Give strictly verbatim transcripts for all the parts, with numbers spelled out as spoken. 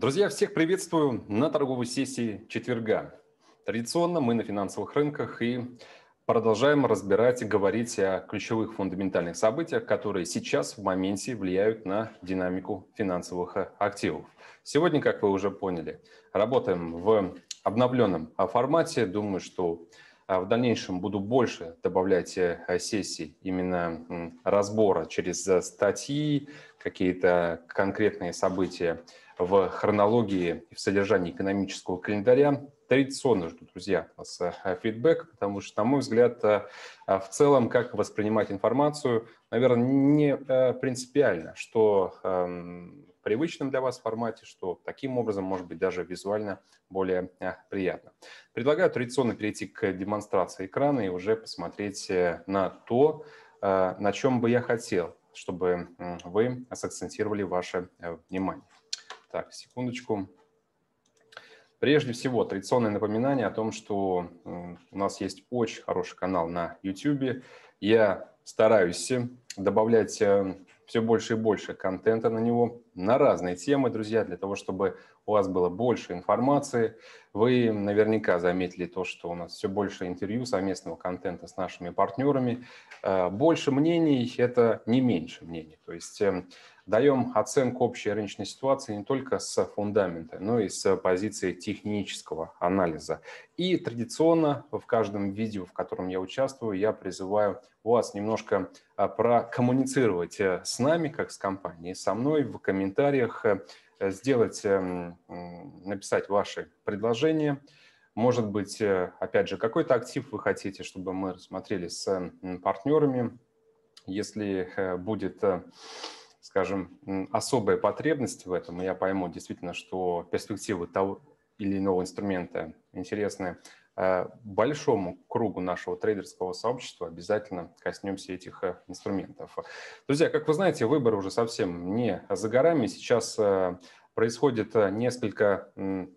Друзья, всех приветствую на торговой сессии четверга. Традиционно мы на финансовых рынках и продолжаем разбирать и говорить о ключевых фундаментальных событиях, которые сейчас в моменте влияют на динамику финансовых активов. Сегодня, как вы уже поняли, работаем в обновленном формате. Думаю, что в дальнейшем буду больше добавлять сессий именно разбора через статьи, какие-то конкретные события в хронологии и в содержании экономического календаря. Традиционно жду, друзья, с фидбэк, потому что, на мой взгляд, в целом, как воспринимать информацию, наверное, не принципиально, что в привычном для вас формате, что таким образом, может быть, даже визуально более приятно. Предлагаю традиционно перейти к демонстрации экрана и уже посмотреть на то, на чем бы я хотел, чтобы вы сакцентировали ваше внимание. Так, секундочку. Прежде всего, традиционное напоминание о том, что у нас есть очень хороший канал на YouTube. Я стараюсь добавлять все больше и больше контента на него, на разные темы, друзья, для того, чтобы у вас было больше информации. Вы наверняка заметили то, что у нас все больше интервью, совместного контента с нашими партнерами. Больше мнений – это не меньше мнений. То есть даем оценку общей рыночной ситуации не только с фундамента, но и с позиции технического анализа. И традиционно в каждом видео, в котором я участвую, я призываю вас немножко прокоммуницировать с нами, как с компанией, со мной в комментариях, сделать, написать ваши предложения. Может быть, опять же, какой-то актив вы хотите, чтобы мы рассмотрели с партнерами. Если будет, скажем, особая потребность в этом, и я пойму действительно, что перспективы того или иного инструмента интересны большому кругу нашего трейдерского сообщества, обязательно коснемся этих инструментов. Друзья, как вы знаете, выбор уже совсем не за горами. Сейчас происходит несколько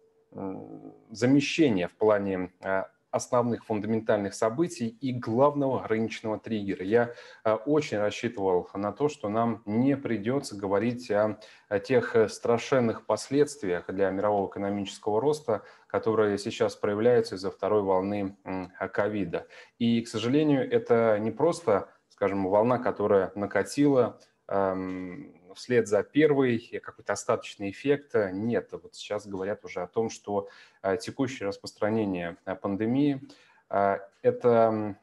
замещения в плане основных фундаментальных событий и главного рыночного триггера. Я очень рассчитывал на то, что нам не придется говорить о, о тех страшенных последствиях для мирового экономического роста, которые сейчас проявляются из-за второй волны ковида. И, к сожалению, это не просто, скажем, волна, которая накатила эм, вслед за первой, какой-то остаточный эффект. Нет, вот сейчас говорят уже о том, что текущее распространение пандемии – это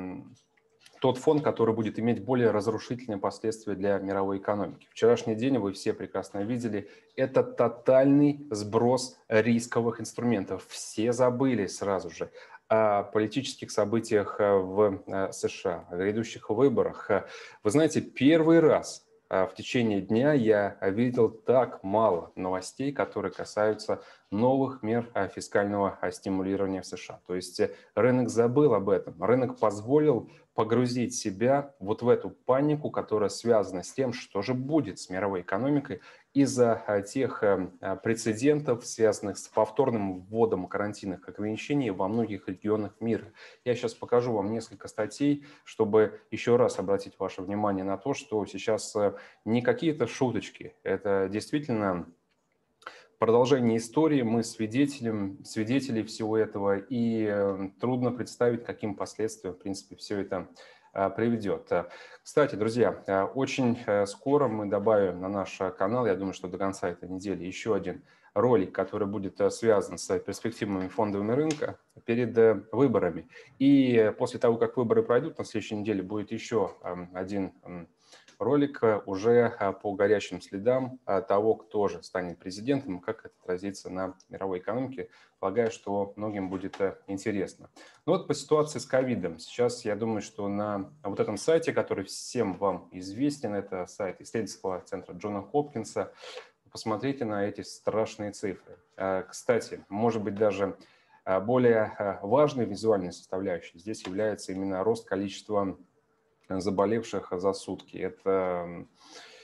тот фон, который будет иметь более разрушительные последствия для мировой экономики. Вчерашний день, вы все прекрасно видели, это тотальный сброс рисковых инструментов. Все забыли сразу же о политических событиях в США, о грядущих выборах. Вы знаете, первый раз в течение дня я видел так мало новостей, которые касаются новых мер фискального стимулирования в США. То есть рынок забыл об этом. Рынок позволил погрузить себя вот в эту панику, которая связана с тем, что же будет с мировой экономикой из-за тех прецедентов, связанных с повторным вводом карантинных ограничений во многих регионах мира. Я сейчас покажу вам несколько статей, чтобы еще раз обратить ваше внимание на то, что сейчас не какие-то шуточки, это действительно продолжение истории, мы свидетелем, свидетели всего этого, и трудно представить, каким последствиям, в принципе, все это приведет. Кстати, друзья, очень скоро мы добавим на наш канал, я думаю, что до конца этой недели, еще один ролик, который будет связан с перспективами фондовыми рынка перед выборами. И после того, как выборы пройдут, на следующей неделе будет еще один ролик уже по горячим следам того, кто же станет президентом, как это отразится на мировой экономике. Полагаю, что многим будет интересно. Ну вот по ситуации с ковидом. Сейчас я думаю, что на вот этом сайте, который всем вам известен, это сайт исследовательского центра Джона Хопкинса, посмотрите на эти страшные цифры. Кстати, может быть, даже более важной визуальной составляющей здесь является именно рост количества заболевших за сутки. Это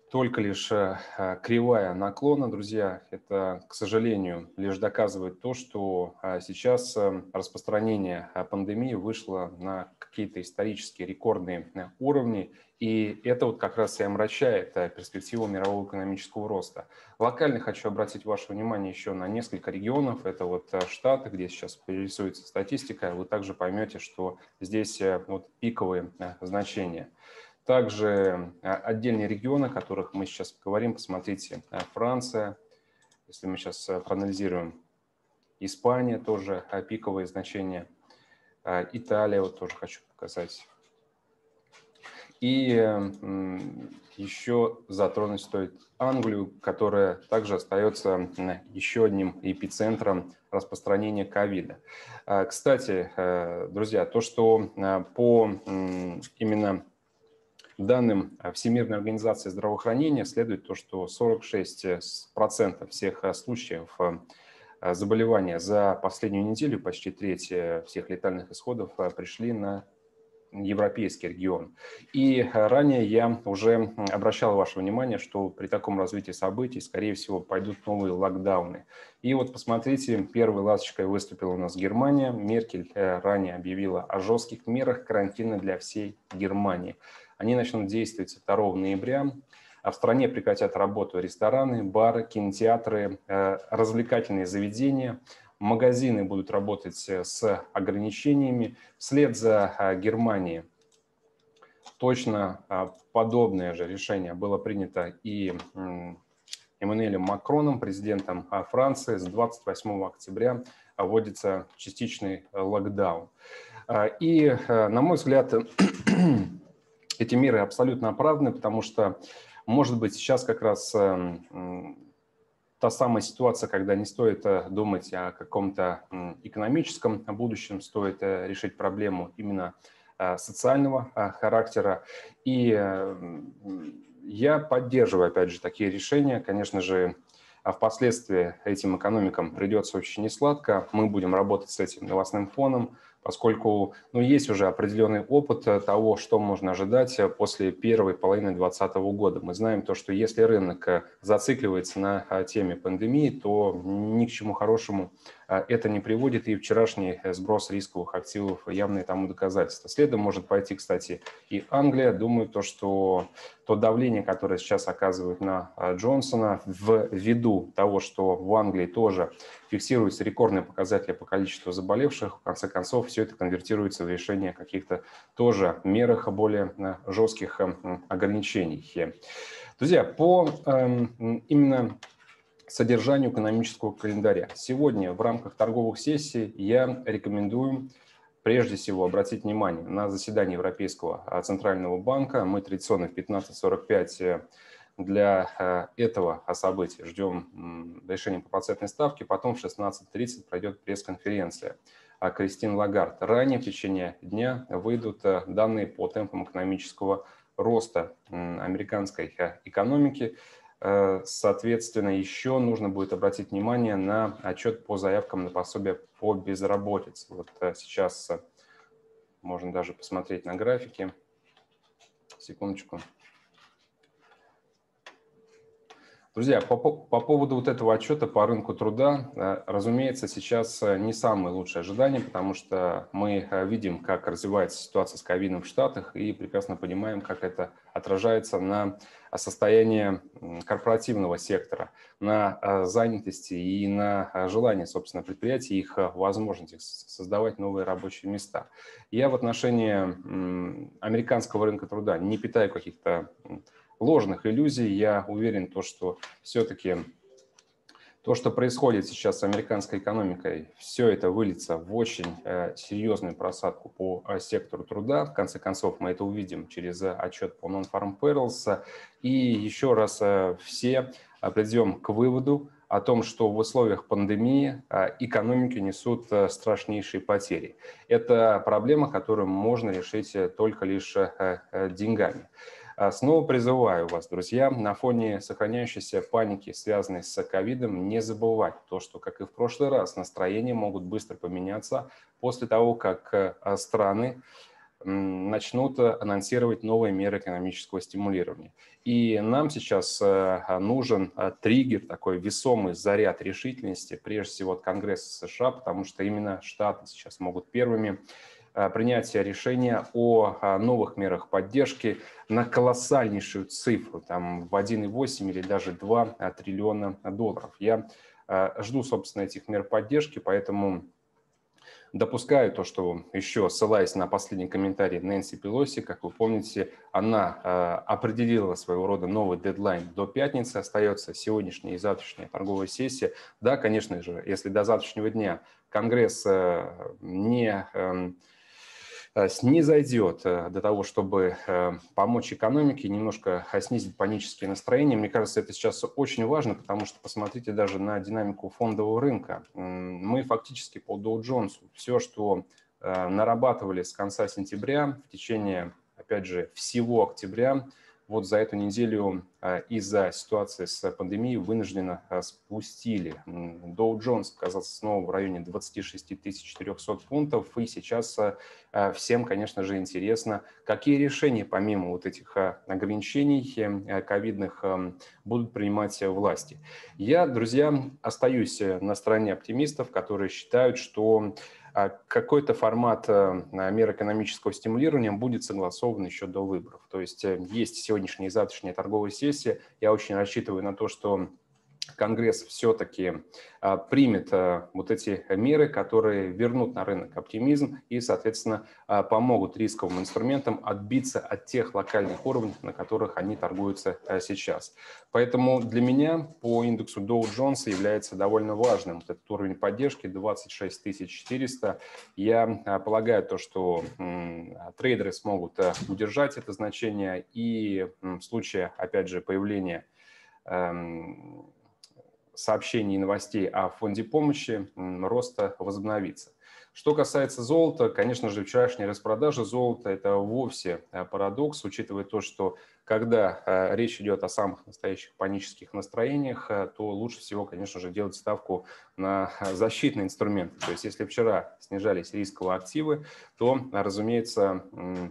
только лишь э, кривая наклона, друзья. Это, к сожалению, лишь доказывает то, что э, сейчас э, распространение э, пандемии вышло на какие-то исторические рекордные э, уровни. И это вот как раз и омрачает э, перспективу мирового экономического роста. Локально хочу обратить ваше внимание еще на несколько регионов. Это вот э, Штаты, где сейчас рисуется статистика. Вы также поймете, что здесь э, вот пиковые э, значения. Также отдельные регионы, о которых мы сейчас поговорим, посмотрите, Франция, если мы сейчас проанализируем, Испания тоже пиковые значения, Италия вот тоже хочу показать. И еще затронуть стоит Англию, которая также остается еще одним эпицентром распространения ковида. Кстати, друзья, то, что по именно данным Всемирной организации здравоохранения следует то, что сорок шесть процентов всех случаев заболевания за последнюю неделю, почти треть всех летальных исходов пришли на европейский регион. И ранее я уже обращал ваше внимание, что при таком развитии событий, скорее всего, пойдут новые локдауны. И вот посмотрите, первой ласточкой выступила у нас Германия. Меркель ранее объявила о жестких мерах карантина для всей Германии. Они начнут действовать второго ноября. А в стране прекратят работу рестораны, бары, кинотеатры, развлекательные заведения. Магазины будут работать с ограничениями. Вслед за Германией точно подобное же решение было принято и Эммануэлем Макроном, президентом Франции. С двадцать восьмого октября вводится частичный локдаун. И, на мой взгляд, эти меры абсолютно оправданы, потому что, может быть, сейчас как раз та самая ситуация, когда не стоит думать о каком-то экономическом будущем, стоит решить проблему именно социального характера. И я поддерживаю, опять же, такие решения. Конечно же, впоследствии этим экономикам придется очень несладко. Мы будем работать с этим новостным фоном, поскольку ну, есть уже определенный опыт того, что можно ожидать после первой половины две тысячи двадцатого года. Мы знаем то, что если рынок зацикливается на теме пандемии, то ни к чему хорошему это не приводит, и вчерашний сброс рисковых активов явное тому доказательство. Следом может пойти, кстати, и Англия. Думаю, то, что то давление, которое сейчас оказывают на Джонсона, ввиду того, что в Англии тоже фиксируются рекордные показатели по количеству заболевших, в конце концов, все это конвертируется в решение каких-то тоже мерах более жестких ограничений. Друзья, по именно содержанию экономического календаря. Сегодня в рамках торговых сессий я рекомендую прежде всего обратить внимание на заседание Европейского центрального банка. Мы традиционно в пятнадцать сорок пять для этого события ждем решения по процентной ставке, потом в шестнадцать тридцать пройдет пресс-конференция Кристин Лагард. Ранее в течение дня выйдут данные по темпам экономического роста американской экономики. Соответственно, еще нужно будет обратить внимание на отчет по заявкам на пособие по безработице. Вот сейчас можно даже посмотреть на графике. Секундочку. Друзья, по, по поводу вот этого отчета по рынку труда, разумеется, сейчас не самые лучшие ожидания, потому что мы видим, как развивается ситуация с ковидом в Штатах и прекрасно понимаем, как это отражается на состоянии корпоративного сектора, на занятости и на желании, собственно, предприятий, их возможности создавать новые рабочие места. Я в отношении американского рынка труда не питаю каких-то ложных иллюзий. Я уверен, то, что все-таки то, что происходит сейчас с американской экономикой, все это выльется в очень э, серьезную просадку по э, сектору труда. В конце концов, мы это увидим через э, отчет по Non-Farm Payrolls. И еще раз э, все э, придем к выводу о том, что в условиях пандемии э, экономики несут э, страшнейшие потери. Это проблема, которую можно решить только лишь э, э, деньгами. Снова призываю вас, друзья, на фоне сохраняющейся паники, связанной с ковидом, не забывать то, что, как и в прошлый раз, настроения могут быстро поменяться после того, как страны начнут анонсировать новые меры экономического стимулирования. И нам сейчас нужен триггер, такой весомый заряд решительности, прежде всего от Конгресса США, потому что именно Штаты сейчас могут первыми принять решение о новых мерах поддержки на колоссальнейшую цифру, там в один и восемь или даже два триллиона долларов. Я жду, собственно, этих мер поддержки, поэтому допускаю то, что еще ссылаясь на последний комментарий Нэнси Пелоси, как вы помните, она э, определила своего рода новый дедлайн до пятницы, остается сегодняшняя и завтрашняя торговая сессия. Да, конечно же, если до завтрашнего дня Конгресс э, не... Э, снизойдет до того, чтобы помочь экономике, немножко снизить панические настроения. Мне кажется, это сейчас очень важно, потому что посмотрите даже на динамику фондового рынка. Мы фактически по Dow Jones все, что нарабатывали с конца сентября в течение, опять же, всего октября, вот за эту неделю из-за ситуации с пандемией вынужденно спустили. Dow Jones оказался снова в районе двадцати шести тысяч четырёхсот пунктов. И сейчас всем, конечно же, интересно, какие решения помимо вот этих ограничений ковидных будут принимать власти. Я, друзья, остаюсь на стороне оптимистов, которые считают, что какой-то формат мер экономического стимулирования будет согласован еще до выборов. То есть есть сегодняшняя и завтрашняя торговая сессия. Я очень рассчитываю на то, что Конгресс все-таки примет вот эти меры, которые вернут на рынок оптимизм и, соответственно, помогут рисковым инструментам отбиться от тех локальных уровней, на которых они торгуются сейчас. Поэтому для меня по индексу Dow Jones является довольно важным вот этот уровень поддержки двадцать шесть тысяч четыреста. Я полагаю, то, что трейдеры смогут удержать это значение и в случае, опять же, появления сообщений и новостей о фонде помощи роста возобновится. Что касается золота, конечно же, вчерашняя распродажа золота – это вовсе парадокс, учитывая то, что когда речь идет о самых настоящих панических настроениях, то лучше всего, конечно же, делать ставку на защитные инструменты. То есть если вчера снижались рисковые активы, то, разумеется,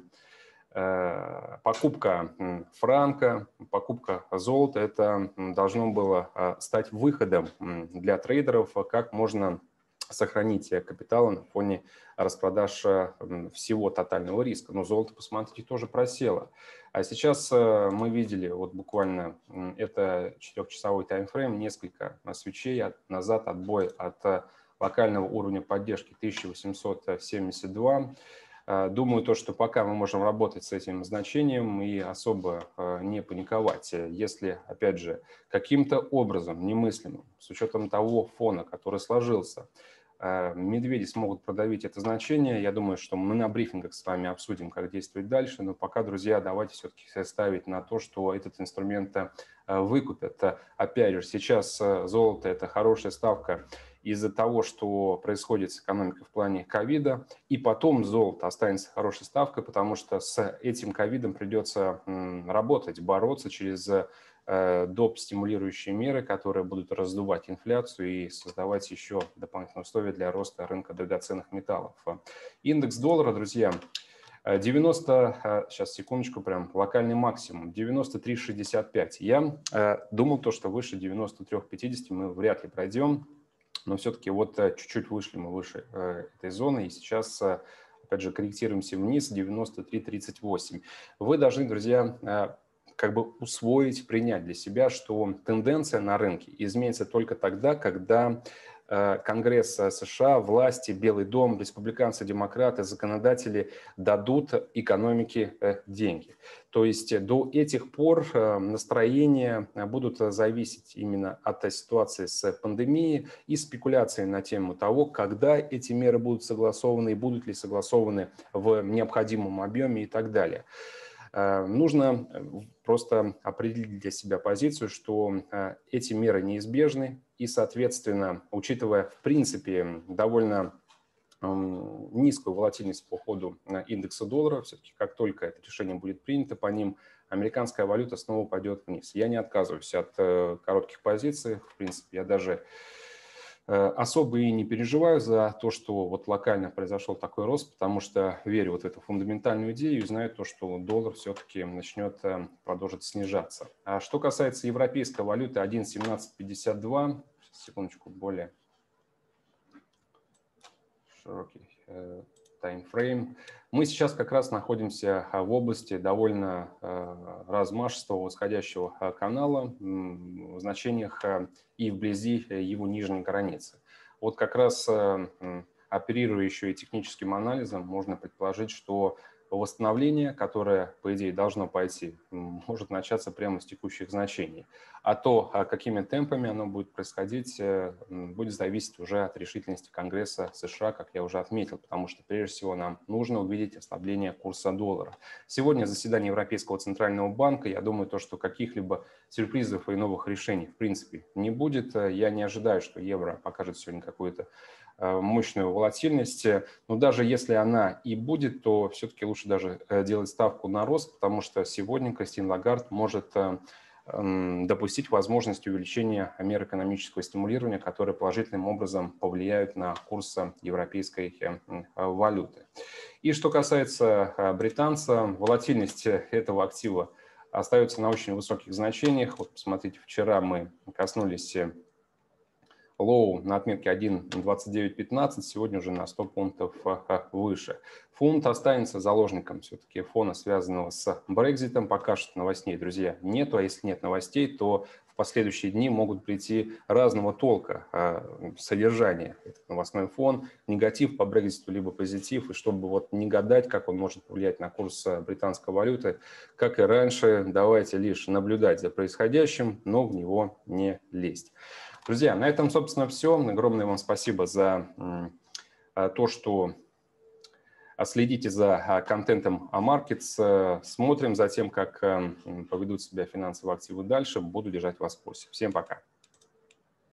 покупка франка, покупка золота – это должно было стать выходом для трейдеров, как можно сохранить капитал на фоне распродаж всего тотального риска. Но золото, посмотрите, тоже просело. А сейчас мы видели, вот буквально это четырехчасовой таймфрейм, несколько свечей назад, отбой от локального уровня поддержки тысяча восемьсот семьдесят два. Думаю, то, что пока мы можем работать с этим значением и особо не паниковать. Если, опять же, каким-то образом немыслимым, с учетом того фона, который сложился, медведи смогут продавить это значение, я думаю, что мы на брифингах с вами обсудим, как действовать дальше. Но пока, друзья, давайте все-таки ставить на то, что этот инструмент выкупят. Опять же, сейчас золото – это хорошая ставка из-за того, что происходит с экономикой в плане ковида, и потом золото останется хорошей ставкой, потому что с этим ковидом придется работать, бороться через доп. Стимулирующие меры, которые будут раздувать инфляцию и создавать еще дополнительные условия для роста рынка драгоценных металлов. Индекс доллара, друзья, девяносто, сейчас секундочку, прям локальный максимум, девяносто три шестьдесят пять. Я думал, то, что выше девяносто три пятьдесят мы вряд ли пройдем. Но все-таки вот чуть-чуть вышли мы выше э, этой зоны, и сейчас, э, опять же, корректируемся вниз, девяносто три тридцать восемь. Вы должны, друзья, э, как бы усвоить, принять для себя, что тенденция на рынке изменится только тогда, когда э, Конгресс США, власти, Белый дом, республиканцы, демократы, законодатели дадут экономике э, деньги. То есть до этих пор настроения будут зависеть именно от ситуации с пандемией и спекуляции на тему того, когда эти меры будут согласованы и будут ли согласованы в необходимом объеме и так далее. Нужно просто определить для себя позицию, что эти меры неизбежны и, соответственно, учитывая в принципе довольно низкую волатильность по ходу индекса доллара, все-таки как только это решение будет принято по ним, американская валюта снова пойдет вниз. Я не отказываюсь от коротких позиций, в принципе, я даже Особо и не переживаю за то, что вот локально произошел такой рост, потому что верю вот в эту фундаментальную идею и знаю то, что доллар все-таки начнет продолжить снижаться. А что касается европейской валюты один семнадцать пятьдесят два, секундочку, более широкий таймфрейм. Мы сейчас как раз находимся в области довольно размашистого восходящего канала в значениях и вблизи его нижней границы. Вот как раз оперируя еще и техническим анализом, можно предположить, что восстановление, которое, по идее, должно пойти, может начаться прямо с текущих значений. А то, какими темпами оно будет происходить, будет зависеть уже от решительности Конгресса США, как я уже отметил, потому что, прежде всего, нам нужно увидеть ослабление курса доллара. Сегодня заседание Европейского центрального банка, я думаю, то, что каких-либо сюрпризов и новых решений, в принципе, не будет. Я не ожидаю, что евро покажет сегодня какую-то мощную волатильность, но даже если она и будет, то все-таки лучше даже делать ставку на рост, потому что сегодня Кристин Лагард может допустить возможность увеличения мер экономического стимулирования, которые положительным образом повлияют на курс европейской валюты. И что касается британца, волатильность этого актива остается на очень высоких значениях. Вот посмотрите, вчера мы коснулись лоу на отметке один двадцать девять пятнадцать, сегодня уже на сто пунктов выше. Фунт останется заложником все-таки фона, связанного с Брекситом. Пока что новостей, друзья, нету, а если нет новостей, то в последующие дни могут прийти разного толка содержания. Этот новостной фон, негатив по Брекситу, либо позитив. И чтобы вот не гадать, как он может повлиять на курс британской валюты, как и раньше, давайте лишь наблюдать за происходящим, но в него не лезть. Друзья, на этом, собственно, все. Огромное вам спасибо за то, что следите за контентом Амаркетс. Смотрим за тем, как поведут себя финансовые активы дальше. Буду держать вас в курсе. Всем пока.